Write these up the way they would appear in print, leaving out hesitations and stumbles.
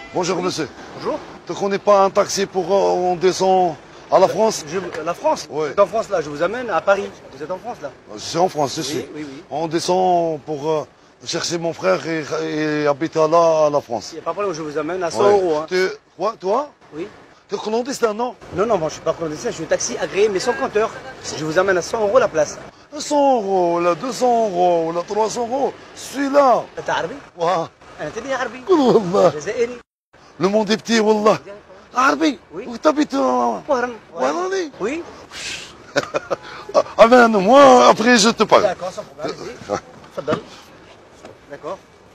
Bonjour Oui. monsieur. Bonjour. Tu connais pas un taxi pour on descend à la France? La France? Ouais. Vous êtes en France là, je vous amène à Paris. Vous êtes en France là? C'est en France, je suis. Oui, oui. On descend pour chercher mon frère et habiter là à la France. Il n'y a pas de problème, je vous amène à 100 Ouais. euros. Hein. Quoi, toi? Oui. Tu es clandestin, non? Non, moi je suis pas clandestin, je suis taxi agréé mais sans compteur. Je vous amène à 100 euros la place. 100 euros, là 200 euros, là 300 euros. Celui-là. أنت عربي؟ Ouais. أنا تدري عربي؟ قول والله. جزائري. Le monde est petit, wallah. عربي. Oui. Où t'habites? وهران. Wallani. Oui. Amène, moi, après je te parle. D'accord, sans problème. Allez-y. تفضل. D'accord.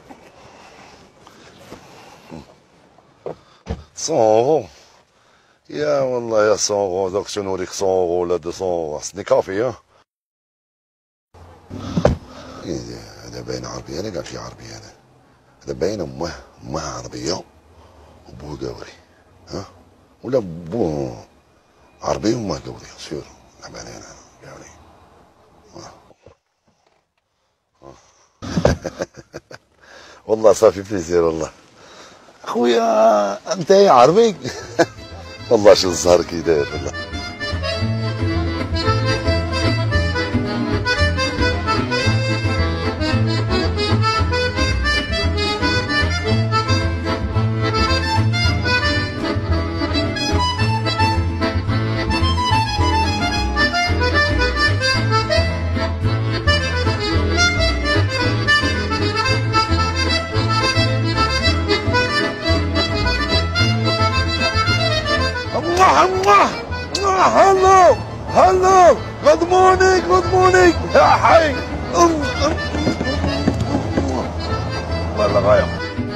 100 euros. يا والله يا 100 euros. دوك شنو نوريك 100 euros ولا 200 euros. سني كافي ها. هذا باين عربي، انا قال في عربي هذا باين امه عربيه وبوه قوري ها ولا بوه عربي وامه قوري سير لا باين انا قوري والله صافي بليزير والله اخويا انت يا عربي والله شو الزهر كي داير والله هلو هلو جود مورنينج جود مورنينج يا حي والله غاية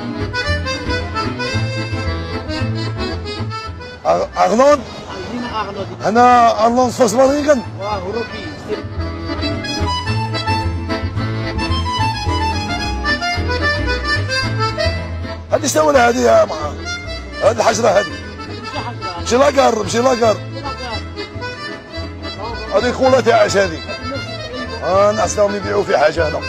أغلون أنا أغلون فاسبانيكن هذه سوى هذه يا هذه الحشرة هذه مشي لاقر مشي لاقر هذه كولة تاعش هذه الناس راهم يبيعوا في حاجة هنا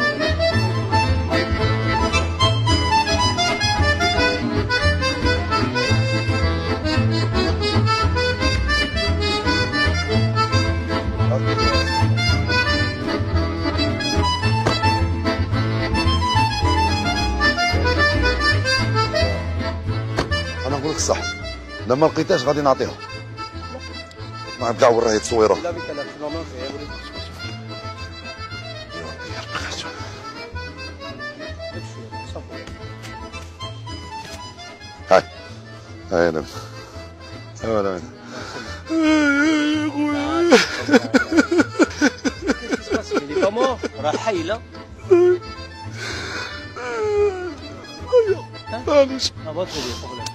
أنا نقول لك الصح لما لقيتهاش غادي نعطيها ما نبداو وراهي تصويره لا بك لا نورمال هاي هاي انا انا Il est pas mort. راه حي لا. معليش Ah bah très bien, problème.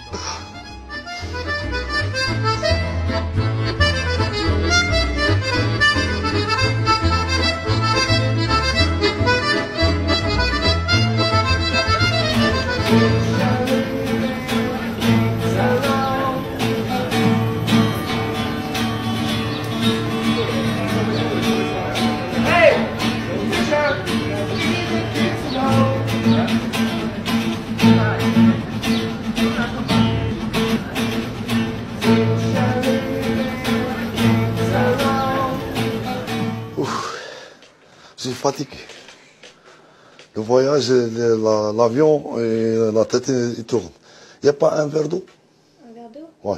Je suis fatigué. Le voyage, l'avion et la tête il tourne. Il n'y a pas un verre d'eau? Un verre d'eau? Ouais.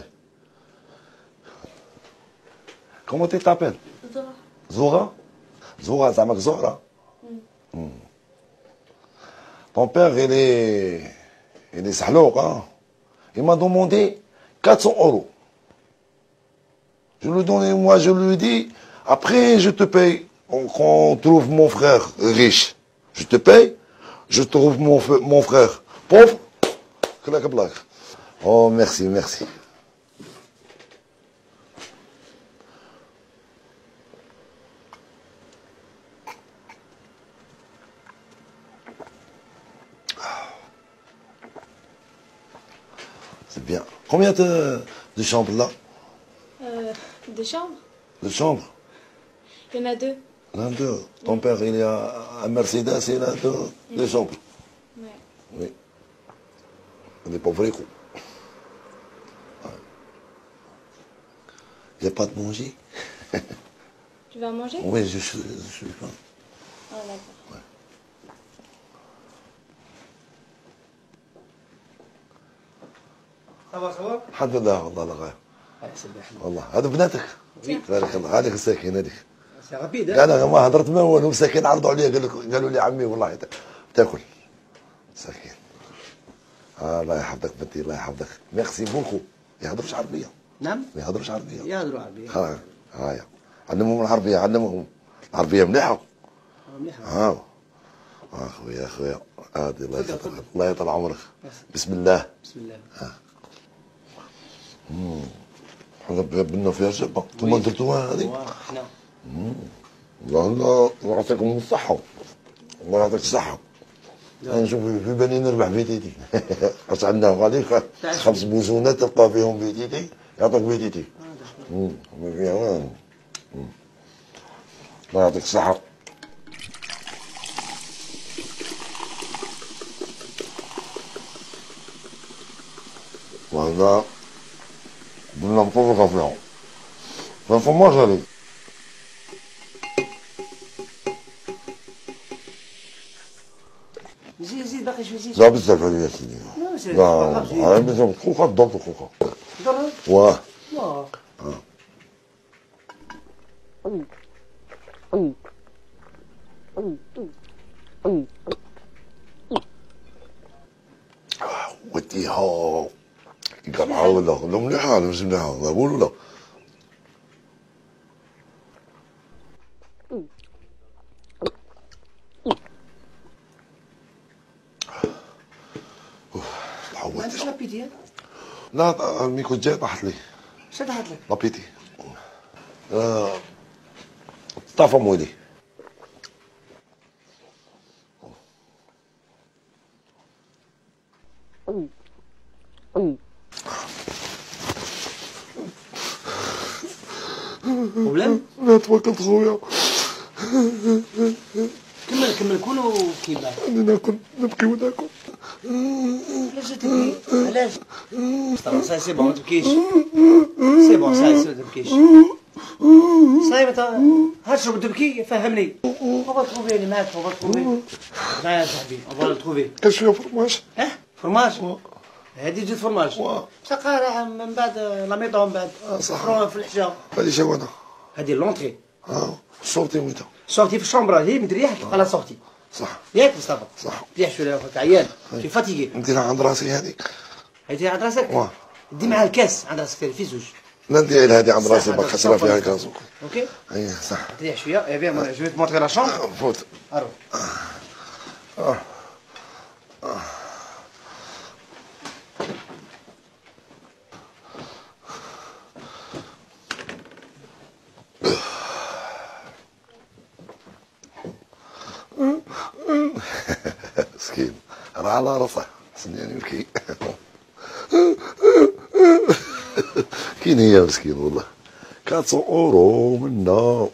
Comment tu t'appelles? Zora. Zora? Zora, ça marque Zora. Ton père, il est sahlouk, hein. Il m'a demandé 400 euros. Je lui donne, moi je lui dis, après je te paye. Quand on trouve mon frère riche, je te paye. Je trouve mon frère pauvre. Clac, clac. Oh, merci, merci. C'est bien. Combien de chambres là? Des chambres? De chambres? Il y en a deux. L'un d'eux. Ton père, il y a un Mercedes et il a deux chambres. Ouais. Oui. des pauvres coups. Il n'y a pas de manger. Tu vas manger? Oui, je suis pas. Ah, d'accord. Ça va الحمد لله والله لا غير. سبحان والله هذا بناتك. بارك الله هذيك الساكن هذيك. سي رابيد. انا ما هضرت ما والو مساكين عرضوا عليا قالوا لي عمي والله تاكل. مساكين. الله يحفظك بنتي الله يحفظك. ميرسي بوكو. ما يهضروش عربيه. نعم. ما يهضروش عربيه. يهضروا عربيه. هايا علمهم العربيه علمهم العربيه مليحه. مليحه. خويا هادي الله يطول عمرك. بسم الله. بسم الله. حنا بنا فيها شابه انتوما درتوها هذه. حنا. الله يعطيكم الصحه. الله يعطيك الصحه. نشوف في بالي نربح بيتيتي. خاص عندنا غادي 5 بوزونات تلقى فيهم بيتيتي يعطيك بيتيتي. ما فيها والو. الله يعطيك الصحه. وهذا قلنا مطلقة فيهم فالفرماج هذي زيد باقي شوي زيد. لا بزاف هذه يا سيدي. لا هاي بزاف خوخة ضرب خوخة. ضرب؟ واه. واه. وديها قطعة ولا مليحة ولا مش مليحة نقول ولا ما عندكش لابيتي؟ لا الميكو جاي طاحت لي. شنو طاحت لك؟ لابيتي طافى مويلي. بروبليم؟ لا توكلت خويا. كمل كونوا كيما. انا ناكل نبكي وناكل. علاش تبكي؟ علاش؟ صافي سي بون ما تبكيش. سي بون صافي ما تبكيش. صايب هاشرب تبكي فهمني. اون تروفي اللي معاك اون تروفي. معايا صاحبي اون تروفي. كاين شويه فرماج. فرماج؟ هادي جوج فرماج. تلقى راه من بعد لا ميطون من بعد. صح. في الحجاب. هذه شوانا. هادي لونطري. صورتي ويتا. صورتي في الشومبرا هي مدريح تلقى لا صورتي. صح. ياك مصطفى؟ صح. مليح شويه هكا عيان. في فاتيكي. نديرها عند راسي هذه. هادي عند راسك؟ دي معها الكاس عند راسك في زوج. لا ندير هذه عند راسي باك خسرها فيها الكاس. اوكي. اي صح. مليح شويه يا بيان جو te montrer la chambre. فوت. اروح. مسكين راه على راسه حسني يبكي. كاين هي مسكين والله 400 اورو منا.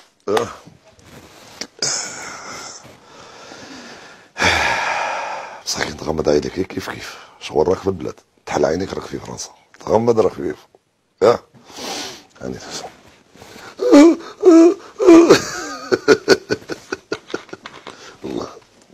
مسكين تغمض عينيك كيف شغل راك في البلاد تحل عينيك راك في فرنسا تغمض راك في هاني الله.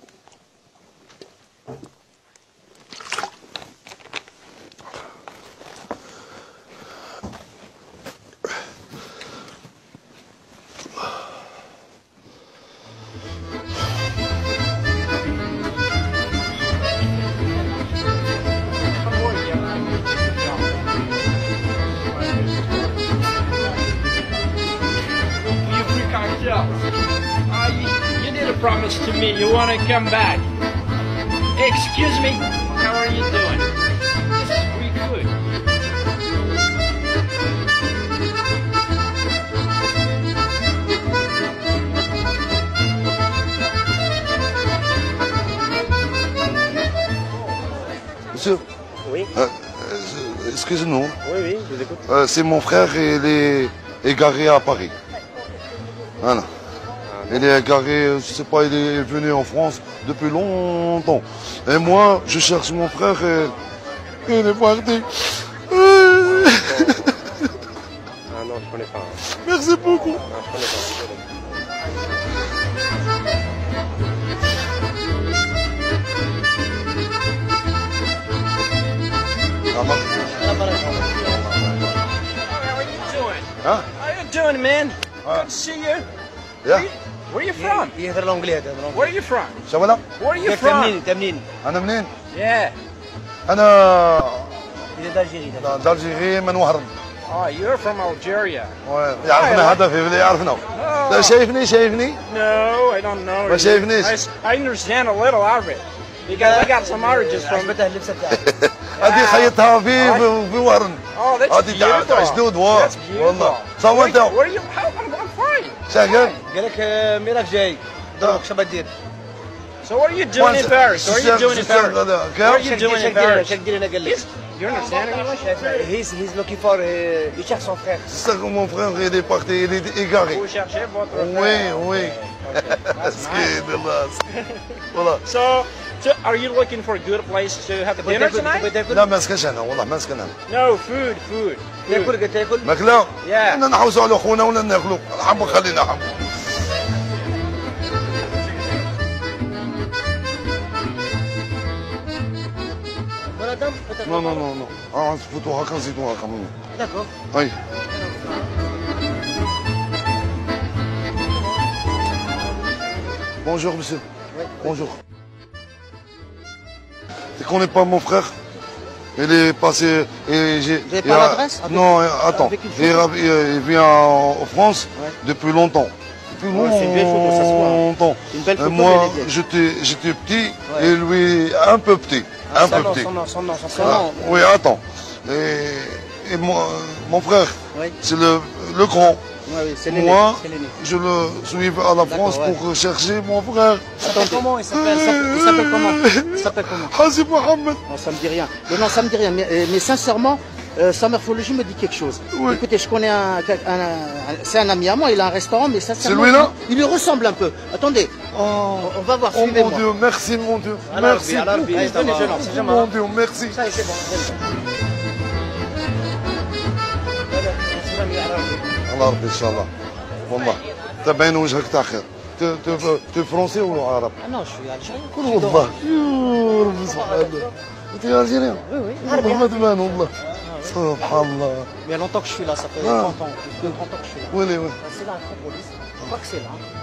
You did a promise to me. You want to come back? Excuse me. How are you doing? This is pretty good. Monsieur. Oui. Excusez-nous. Oui, je vous écoute. C'est mon frère, il est égaré à Paris. Voilà. Il est égaré, je sais pas, il est venu en France depuis longtemps. Et moi, je cherche mon frère Il est parti. Ah non, je connais pas. Merci beaucoup. Non, je connais pas. Désolé. How are you doing? Huh? How you doing, man? Good to see you. Yeah. Where are you from? يهدر الانجلي هذا Where are you from? شو ولا؟ Where are you انت from? منين انت منين؟ أنا منين؟ Yeah. أنا الى دالجيري دالجيري من وهران. Oh, you're from Algeria. يعرفنا هذا في بلي يعرفنا. لا شايفني؟ No, I don't know. ما شايفنيش. I understand a little Arabic because I got some Arabics from. عجبته اللبسه تاعك. هذه خيطها في وهران. Oh, that's هذه تاع beautiful. جدود That's beautiful. والله. صور انت. Where are you? I'm fine. شاغل. قال لك ميراك جاي دروك شو بدير؟ So what are you doing in Paris? What are you doing in Paris? What are you doing in Paris? شو دير انا قال لك؟ You understand English? He's looking for يشيخ son frère. C'est ça que mon frère il est parti, il est égaré. Vous cherchez votre Oui, frère. oui. That's مسكين nice. الله. والله. So are you looking for a good place to have dinner tonight? لا ما نسكنش انا والله ما نسكن انا. No, food. تاكل قلت تاكل؟ ماكله؟ Yeah. انا نحوسوا على خونا ولا ناكلوا. الحمد خلينا حمد. ولا دم؟ Non, non, non, non. نفوتوا هكا نزيدوا هكا. داكور. اي. Bonjour monsieur. Bonjour. Tu connais pas mon frère? Il est passé. Vous avez pas l'adresse? Non, attends. Avec une photo? Il vient en France Ouais. depuis longtemps. Depuis Ouais, c'est une belle photo, ça se voit. longtemps. Une belle photo, Moi, mais elle est j'étais petit Ouais. et lui un peu petit. Un peu petit. Son nom. Ah, oui, attends. Et mon frère, Oui. c'est le grand. Oui, c'est l'aîné. Moi, C'est l'aîné. je le suis à la France ouais. pour chercher mon frère. Il s'appelle comment? Il s'appelle comment? Il s'appelle comment? Hasib Mohamed. Non, ça me dit rien. Non, ça me dit rien. Mais sincèrement, sa morphologie me dit quelque chose. Oui. Écoutez, je connais c'est un ami à moi, il a un restaurant, mais sincèrement, C'est lui, là? il lui ressemble un peu. Attendez, on va voir, Oh mon suivez-moi. Dieu, merci mon Dieu. Alors, Merci alors, beaucoup. allez, venez, jeune homme, c'est jamais Mon un- Dieu, merci. Ça y est, c'est bon. على ربي ان شاء الله. والله تبين وجهك تاع خير. تو فرونسي ولا عرب؟ Ah non, je suis algérien. قول والله. يا ربي سبحان الله. انت الجيريان؟ والله ما تبان والله. سبحان الله. Mais il y a longtemps que je suis là, ça fait Ah. 30 ans. Plus de 30 ans que je suis là. ويلي وين؟ C'est là, Acropolis. Je crois que c'est là.